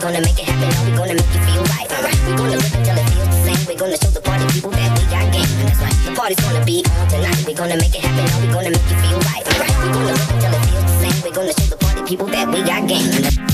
gonna make it happen, now we gonna make you feel right. Alright, we gonna rip until it feels the same. We're gonna show the party people that we got game. That's right, the party's gonna be on tonight. We're gonna make it happen, now we gonna make you feel right. Alright, we gonna rip until it feels the same. We're gonna show the party people that we got game.